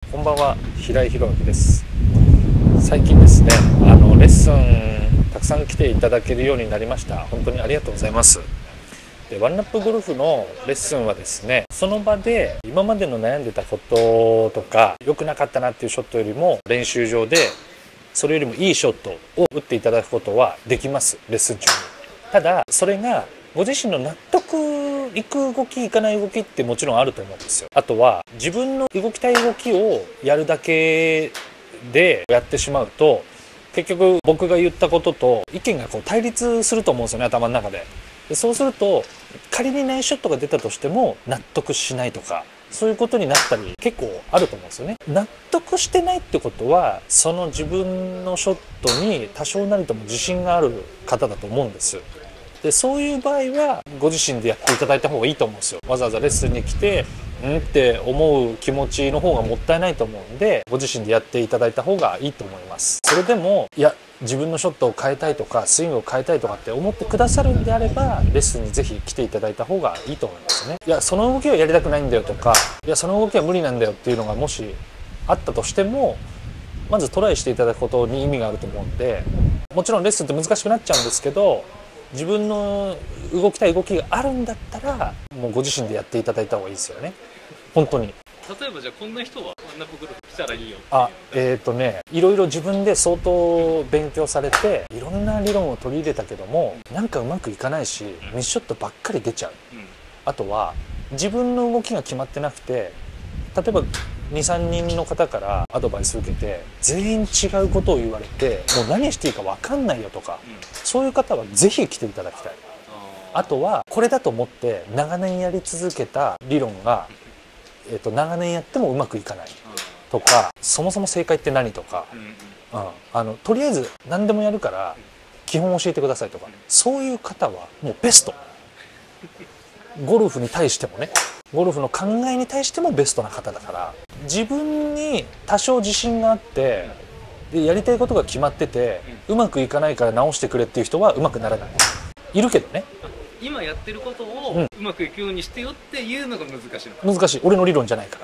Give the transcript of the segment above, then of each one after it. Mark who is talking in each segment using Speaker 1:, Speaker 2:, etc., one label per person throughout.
Speaker 1: こんばんは、平井宏明です。最近ですね、レッスンたくさん来ていただけるようになりました。本当にありがとうございます。で、ワンナップゴルフのレッスンはですね、その場で今までの悩んでたこととか、良くなかったなっていうショットよりも、練習場でそれよりもいいショットを打っていただくことはできます、レッスン中に。ただ、それがご自身の納得いく動きいかない動きってもちろんあると思うんですよ。あとは自分の動きたい動きをやるだけでやってしまうと、結局僕が言ったことと意見が対立すると思うんですよね、頭の中で。そうすると仮にナイスショットが出たとしても納得しないとか、そういうことになったり結構あると思うんですよね。納得してないってことは、その自分のショットに多少なりとも自信がある方だと思うんです。で、そういう場合はご自身でやっていただいた方がいいと思うんですよ。わざわざレッスンに来てって思う気持ちの方がもったいないと思うんで、ご自身でやっていただいた方がいいと思います。それでも自分のショットを変えたいとかスイングを変えたいとかって思ってくださるんであれば、レッスンにぜひ来ていただいた方がいいと思いますね。その動きはやりたくないんだよとか、その動きは無理なんだよっていうのがもしあったとしても、まずトライしていただくことに意味があると思うんで、もちろんレッスンって難しくなっちゃうんですけど、自分の動きたい動きがあるんだったらもうご自身でやっていただいた方がいいですよね、本当に。
Speaker 2: 例えばじゃあこんな人はワンナップゴルフ来たらいいよ
Speaker 1: いろいろ自分で相当勉強されて、いろんな理論を取り入れたけどもなんかうまくいかないし、ミスショットばっかり出ちゃう、あとは自分の動きが決まってなくて、例えば 2,3 人の方からアドバイスを受けて全員違うことを言われて、もう何していいか分かんないよとか、そういう方はぜひ来ていただきたい。あとはこれだと思って長年やり続けた理論が、長年やってもうまくいかないとか、そもそも正解って何とか、とりあえず何でもやるから基本教えてくださいとか、そういう方はもうベスト。ゴルフに対してもね、ゴルフの考えに対してもベストな方だから、自分に多少自信があってでやりたいことが決まってて、うまくいかないから直してくれっていう人はうまくならない。いるけどね。
Speaker 2: 今やってることをうまくいくようにしてよっていうのが難しいのか。
Speaker 1: 難しい。俺の理論じゃないから。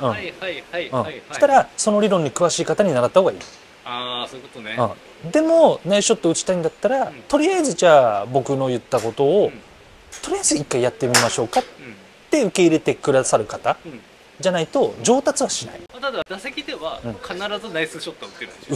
Speaker 2: はいはいはいはい。
Speaker 1: そしたらその理論に詳しい方に習った方がいい。
Speaker 2: そういうことね。
Speaker 1: でもナイスショット打ちたいんだったら、とりあえずじゃあ僕の言ったことを、とりあえず一回やってみましょうかって受け入れてくださる方じゃないと上達はしない。
Speaker 2: ただ打席では必ずナイスショットは打てるんでしょ。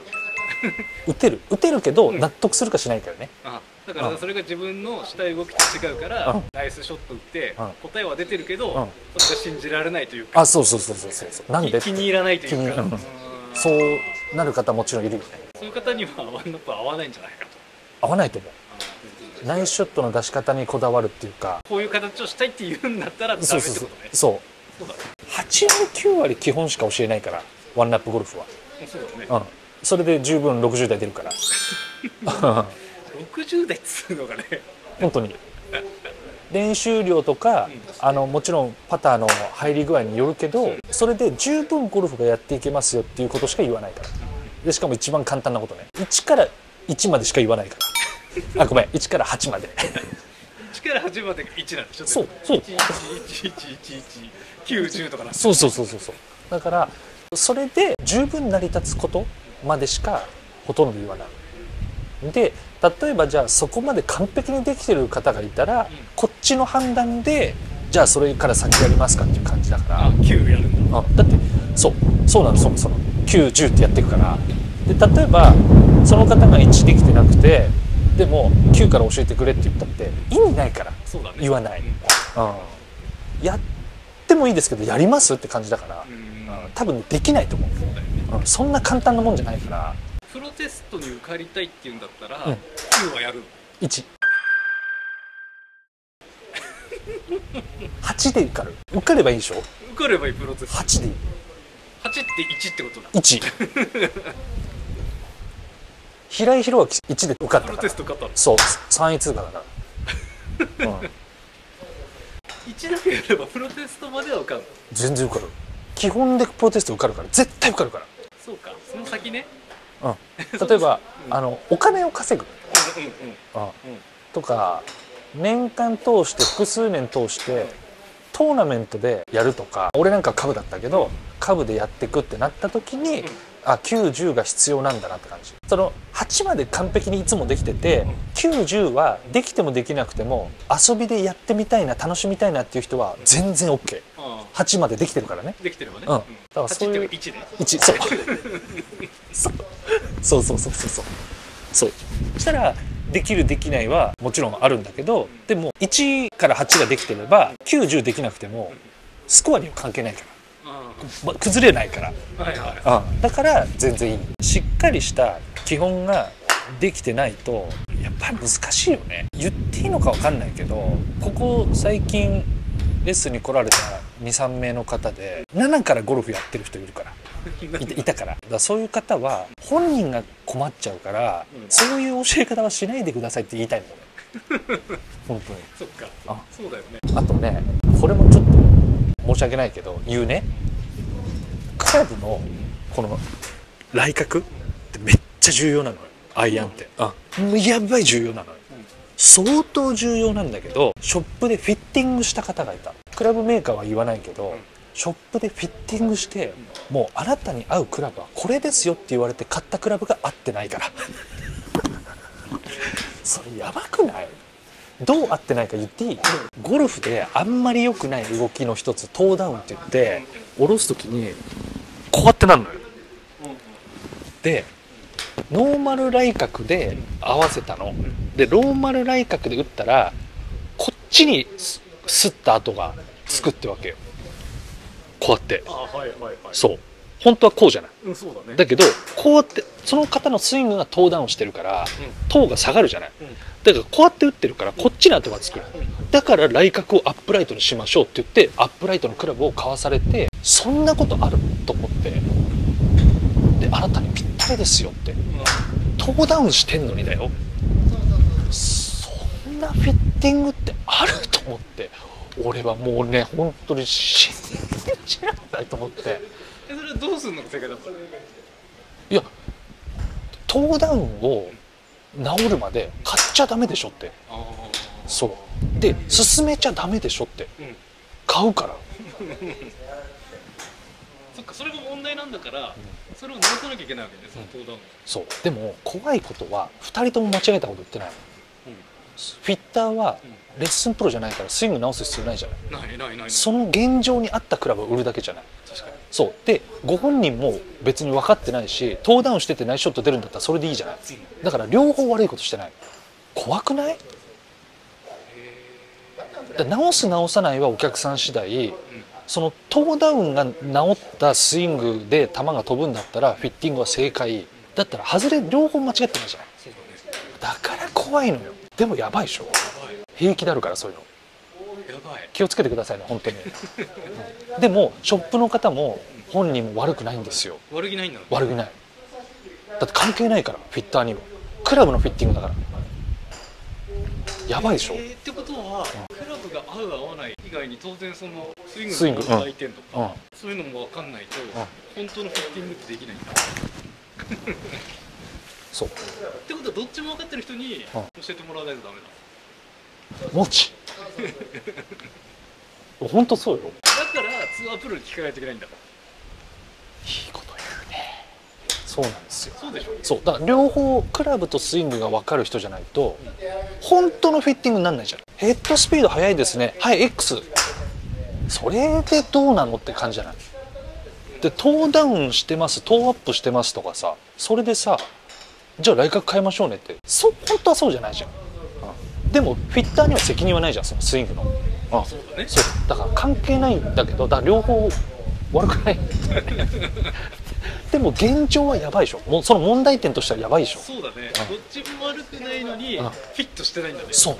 Speaker 1: 打てるけど納得するかしないからね。
Speaker 2: だからそれが自分のしたい動きと違うから、ナイスショット打って答えは出てるけど、それが信じられないというか、
Speaker 1: そうなんで
Speaker 2: 気に入らないというか、
Speaker 1: そうなる方もちろんいるよね。
Speaker 2: そういう方にはワンナップは合わないんじゃないかと。
Speaker 1: 合わないと思う。ナイスショットの出し方にこだわるっていうか、
Speaker 2: こういう形をしたいって言うんだったらダメってことね。
Speaker 1: そう8割9割基本しか教えないから、ワンナップゴルフは。
Speaker 2: そうだね。
Speaker 1: それで十分60代出るから。
Speaker 2: 60代っつうのがね、
Speaker 1: 本当に練習量とか、もちろんパターの入り具合によるけど、それで十分ゴルフがやっていけますよっていうことしか言わないから。でしかも一番簡単なことね、1から1までしか言わないから。ごめん、1から8まで。
Speaker 2: 1から8までが1なんでしょ。
Speaker 1: そう
Speaker 2: 11111190とかな。
Speaker 1: そうだからそれで十分成り立つことまでしかほとんど言わない。で、例えばじゃあそこまで完璧にできてる方がいたら、こっちの判断でじゃあそれから先やりますかっていう感じだから。
Speaker 2: 9やるんだ。
Speaker 1: だってそうなの。その9、10ってやっていくから。で、例えばその方が1できてなくて、でも9から教えてくれって言ったって意味ないから、言わない。やってもいいですけど、やりますって感じだから、多分できないと思う。そんな簡単なもんじゃないから。
Speaker 2: プロテストに受かりたいっていうんだったら、9はやるの。
Speaker 1: 1。8で受かればいいでしょ。
Speaker 2: 受かればいい。プロテスト
Speaker 1: 8でいい。
Speaker 2: 8って1ってことだ。
Speaker 1: 1。平井宏明1で受かったから。プロ
Speaker 2: テスト勝ったの。
Speaker 1: そう、3位通過だから。
Speaker 2: 1だけやればプロテストまでは受かるの。
Speaker 1: 全然受かる。基本でプロテスト受かるから、絶対受かるから。
Speaker 2: そうか、その先ね。
Speaker 1: 例えばお金を稼ぐとか、年間通して複数年通してトーナメントでやるとか、俺なんか株だったけど下部でやっていくってなった時に、あ、9、10が必要なんだなって感じ。その8まで完璧にいつもできてて、9、10はできてもできなくても遊びでやってみたいな、楽しみたいなっていう人は全然 OK。8までできてるからね。
Speaker 2: できてればね。
Speaker 1: だからそういう
Speaker 2: 1で
Speaker 1: 1、そうそうそうそうそうそうそう。そしたらできるできないはもちろんあるんだけど、でも1から8ができてれば9、10できなくてもスコアには関係ないから、崩れないから、だから全然いい。しっかりした基本ができてないとやっぱり難しいよね。言っていいのか分かんないけど、ここ最近レッスンに来られた 2,3 名の方で7からゴルフやってる人いるからいたから、そういう方は本人が困っちゃうから、そういう教え方はしないでくださいって言いたいんだよね本当に。
Speaker 2: そっか、そうだよね。
Speaker 1: あとね、これもちょっと申し訳ないけど言うね、クラブのこの来角ってめっちゃ重要なのよ、アイアンって。やばい重要なのよ、相当重要なんだけど、ショップでフィッティングした方がいた。クラブメーカーは言わないけど、ショップでフィッティングして、もうあなたに合うクラブはこれですよって言われて買ったクラブが合ってないからそれやばくない？どう合ってないか言っていい？ゴルフであんまり良くない動きの一つ、トーダウンって言って下ろす時にこうやってなるのよ。でノーマル来角で合わせたので、ローマル来角で打ったらこっちにすった跡がつくってわけよ、こうやって。そう本当はこうじゃない、だけどこうやってその方のスイングがトーダウンしてるから、トーが下がるじゃない、だからこうやって打ってるからこっちに跡がつく、だから来角をアップライトにしましょうって言ってアップライトのクラブを買わされて、そんなことあると思って、であなたにぴったりですよって、トーダウンしてんのにだよ、そんなフィッティングってあると思って、俺はもうね本当に信じられないと思って。
Speaker 2: それはどうすんのが正解だったの？
Speaker 1: いや、トーダウンを治るまで買っちゃダメでしょって。そうで進めちゃダメでしょって、買うから
Speaker 2: そっか、それが問題なんだから、それを直さなきゃいけないわけね、そのトーダウン。
Speaker 1: そうでも怖いことは2人とも間違えたこと言ってない、フィッターはレッスンプロじゃないからスイング直す必要ないじゃない。
Speaker 2: ない
Speaker 1: その現状に合ったクラブを売るだけじゃない。確かに。そうでご本人も別に分かってないし、トーダウンしててナイスショット出るんだったらそれでいいじゃない。だから両方悪いことしてない。怖くない？直す直さないはお客さん次第、そのトーダウンが治ったスイングで球が飛ぶんだったらフィッティングは正解だったら、外れ両方間違ってないじゃない。だから怖いのよ。でもやばいでしょ、平気であるからそういうの。気をつけてくださいね本当にでもショップの方も本人も悪くないんですよ。
Speaker 2: 悪気ないんだ。
Speaker 1: 悪気ない。だって関係ないから、フィッターにはクラブのフィッティングだから。やばいでしょ。
Speaker 2: ってことは、クラブが合う合わない以外に当然そのスイングの問題点とか、そういうのも分かんないと、本当のフィッティングってできないんだ
Speaker 1: そう
Speaker 2: ってことはどっちも分かってる人に教えてもらわないとダメだ。
Speaker 1: もち本当そうよ。
Speaker 2: だからツアープロに聞かないといけないんだ。いい
Speaker 1: こと言うね。そうなんですよ。
Speaker 2: そうでしょ。
Speaker 1: そうだから両方クラブとスイングが分かる人じゃないと本当のフィッティングにならないじゃん。ヘッドスピード速いですね、はい X、 それでどうなのって感じじゃない。でトーダウンしてます、トーアップしてますとかさ、それでさじゃあ来角変えましょうねって、本当はそうじゃないじゃん。でもフィッターには責任はないじゃん、そのスイングの。
Speaker 2: そうだね。
Speaker 1: そうだから関係ないんだけど、だから両方悪くないでも現状はやばいでしょ。もうその問題点としてはやばいでしょ。
Speaker 2: そうだね、どっちも悪くないのにフィットしてないんだね。
Speaker 1: そう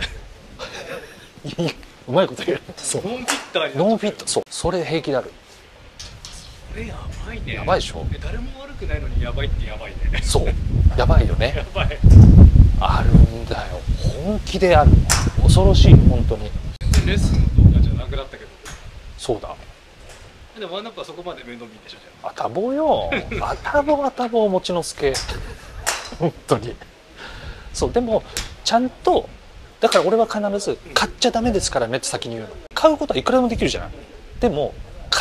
Speaker 1: うまいこと言う。そう
Speaker 2: ノンフィッターに
Speaker 1: ノンフィット、そうそれ平気である。
Speaker 2: それやばいね。
Speaker 1: やばいでしょ。
Speaker 2: 誰も悪くないのにやばいってやばいね。
Speaker 1: そうやばいよね。
Speaker 2: やばい。
Speaker 1: あるんだよ、本気である。恐ろしい本当に。
Speaker 2: 全然レッスンの動画じゃなくなったけど。
Speaker 1: そうだ。
Speaker 2: でもワンナップはそこまで面倒見んでしょ。じゃ
Speaker 1: あたぼうよあたぼう餅の助本当に。そうでもちゃんとだから俺は必ず買っちゃダメですからねって先に言うの。買うことはいくらでもできるじゃない。でも買って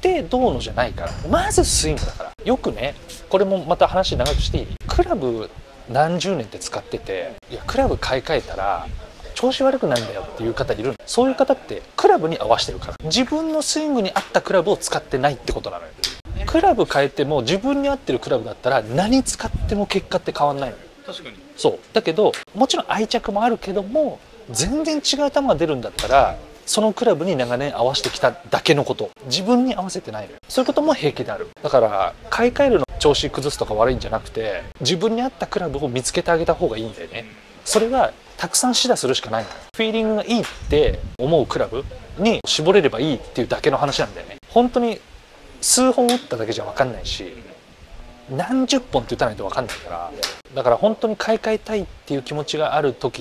Speaker 1: てどうのじゃないから、まずスイングだから。よくね、これもまた話長くしていい？クラブ何十年って使ってて、いやクラブ買い替えたら調子悪くなるんだよっていう方いる。そういう方ってクラブに合わせてるから、自分のスイングに合ったクラブを使ってないってことなのよ。クラブ変えても自分に合ってるクラブだったら何使っても結果って変わんないのよ。
Speaker 2: 確かに。
Speaker 1: そうだけど、もちろん愛着もあるけども、全然違う球が出るんだったらそのクラブに長年合わせてきただけのこと、自分に合わせてないのよ。そういうことも平気である。だから買い替えるの調子崩すとか悪いんじゃなくて、自分に合ったクラブを見つけてあげた方がいいんだよね。それはたくさん試打するしかないのよ。フィーリングがいいって思うクラブに絞れればいいっていうだけの話なんだよね。本当に数本打っただけじゃ分かんないし、何十本って打たないと分かんないから。だから本当に買い替えたいっていう気持ちがある時って、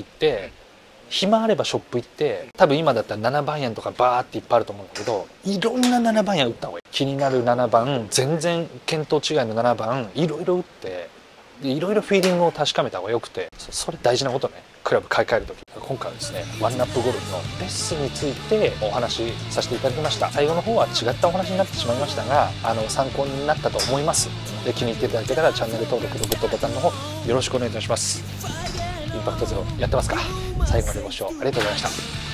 Speaker 1: 暇あればショップ行って、多分今だったら7番アイアンとかバーっていっぱいあると思うんだけど、いろんな7番アイアン打った方がいい。気になる7番、全然見当違いの7番いろいろ打って、いろいろフィーリングを確かめた方がよくて、それ大事なことね。クラブ買い替える時。今回はですね、ワンナップゴルフのレッスンについてお話しさせていただきました。最後の方は違ったお話になってしまいましたが、参考になったと思います。で、気に入っていただけたらチャンネル登録とグッドボタンの方よろしくお願いいたします。インパクトゼロやってますか？最後までご視聴ありがとうございました。